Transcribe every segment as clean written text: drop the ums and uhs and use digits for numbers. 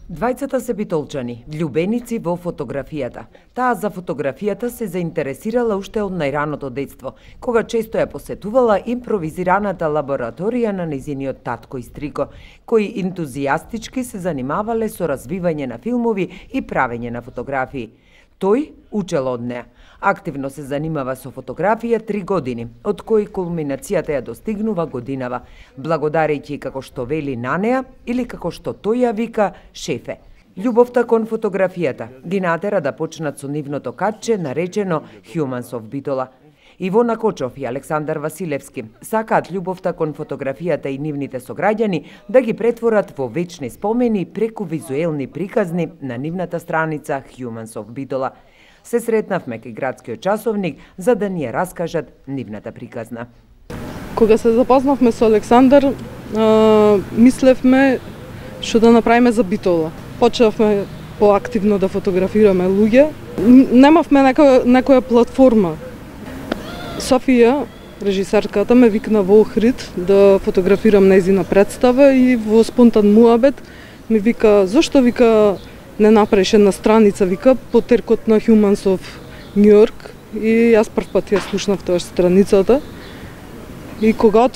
Двајцата се битолчани, влюбеници во фотографијата. Таа за фотографијата се заинтересирала уште од најраното детство, кога често ја посетувала импровизираната лабораторија на нејзиниот татко и стрико, кои ентузијастички се занимавале со развивање на филмови и правење на фотографии. Тој учел од неа. Активно се занимава со фотографија 3 години, од кои кулминацијата ја достигнува годинава, благодарејќи како што вели на неа или како што тој ја вика шефе. Љубовта кон фотографијата ги натера да почнат со нивното катче наречено Humans of Bitola. Ивона Кочов и Александар Василевски сакаат љубовта кон фотографијата и нивните сограѓани да ги претворат во вечни спомени преку визуелни приказни на нивната страница Humans of Bitola. Се сретнавме кај градскиот часовник за да ни ја раскажат нивната приказна. Кога се запознавме со Александар, мислевме што да направиме за Битола. Почнавме поактивно да фотографираме луѓе. Немавме некоја платформа. Софија, режисерката, ме викна во Охрид да фотографирам нејзина представа и во спонтан муабет ми вика, зошто вика не направиш една страница, вика, по теркот на Humans of New York. И јас прв пат ја слушнав тоа страницата. И кога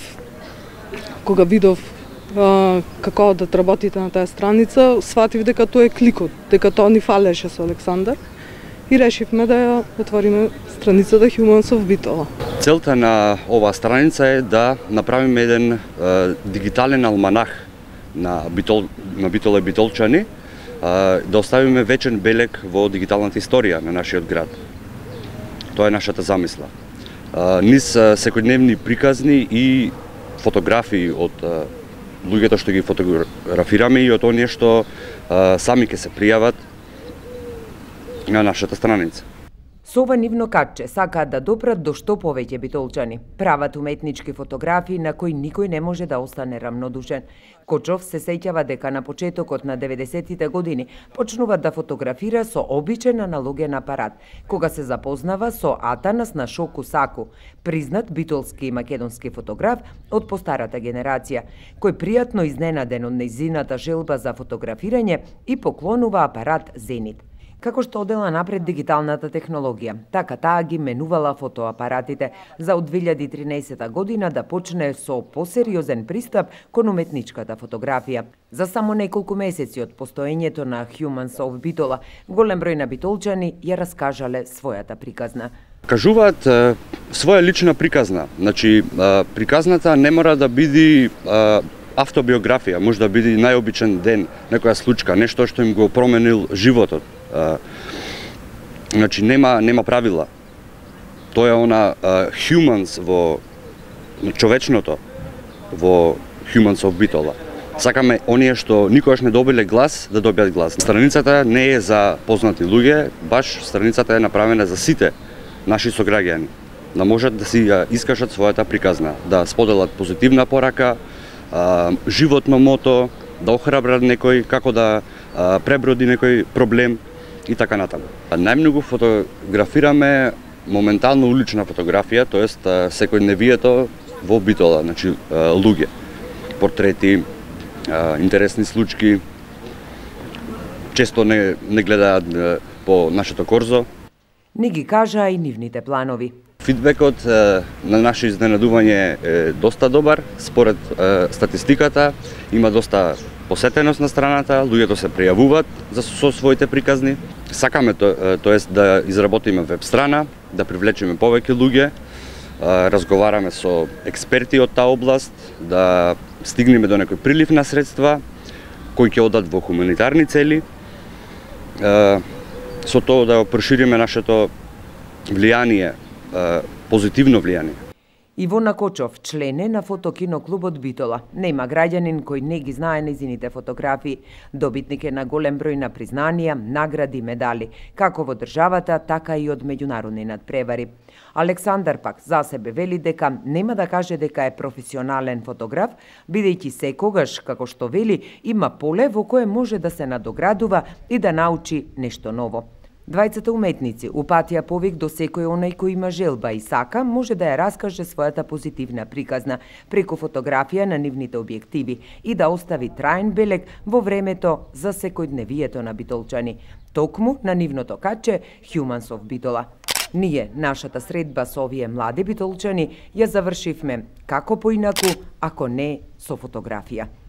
видов како да работите на таа страница, сватив дека тоа е кликот, дека тоа ни фалеше со Александар. И решивме да ја отвориме страницата Humans of Bitola. Целта на оваа страница е да направиме еден дигитален алманах на Битола и битолчани, да оставиме вечен белег во дигиталната историја на нашиот град. Тоа е нашата замисла. Низ секојдневни приказни и фотографии од луѓето што ги фотографираме и од оние што сами ќе се пријават на нашата страница. Со ова нивно катче сакаат да допрат до што повеќе битолчани. Прават уметнички фотографии на кои никој не може да остане рамнодушен. Кочов се сеќава дека на почетокот на 90-тите години почнува да фотографира со обичен аналоген апарат, кога се запознава со Атанас Нашоку Саку, признат битолски и македонски фотограф од постарата генерација, кој пријатно изненаден од нејзината желба за фотографирање и поклонува апарат Зенит. Како што одела напред дигиталната технологија, така таа ги менувала фотоапаратите за од 2013 година да почне со посериозен пристап кон уметничката фотографија. За само неколку месеци од постоењето на Humans of Bitola, голем број на битолчани ја раскажале својата приказна. Кажуваат своја лична приказна. Значи, приказната не мора да биде автобиографија, може да биде најобичен ден, некоја случка, нешто што им го променил животот. Значи нема правила. Тоа е она humans во човечното во Humans of Bitola. Сакаме оние што никогаш не добиле глас да добијат глас. Страницата не е за познати луѓе, баш страницата е направена за сите наши сограѓани, да можат да си искажат својата приказна, да споделат позитивна порака, животно мото, да охрабрат некој, како да преброди некој проблем и така натаму. Најмногу фотографираме моментално улична фотографија, тоест секојдневието во Битола, значи луѓе, портрети, интересни случки. Често не гледаат по нашето корзо. Ни ги кажа и нивните планови. Фидбекот на наше изненадување е доста добар. Според статистиката има доста посетеност на страната, луѓето се пријавуваат со своите приказни. Сакаме тоест да изработиме веб страна, да привлечеме повеќе луѓе, разговараме со експерти од таа област, да стигнеме до некој прилив на средства кои ќе одат во хуманитарни цели. Со тоа да прошириме нашето влијание, позитивно влијание. Ивона Кочов, член е на фотокиноклубот Битола. Нема граѓанин кој не ги знае нејзините фотографии. Добитник е на голем број на признанија, награди, медали, како во државата, така и од меѓународни надпревари. Александар пак за себе вели дека нема да каже дека е професионален фотограф, бидејќи секогаш, како што вели, има поле во кое може да се надоградува и да научи нешто ново. Двајцата уметници упатија повик до секој онај кој има желба и сака може да ја раскаже својата позитивна приказна преку фотографија на нивните објективи и да остави траен белег во времето за секојдневието на битолчани, токму на нивното каче Humans of Битола. Ние, нашата средба со овие млади битолчани, ја завршивме како поинаку, ако не со фотографија.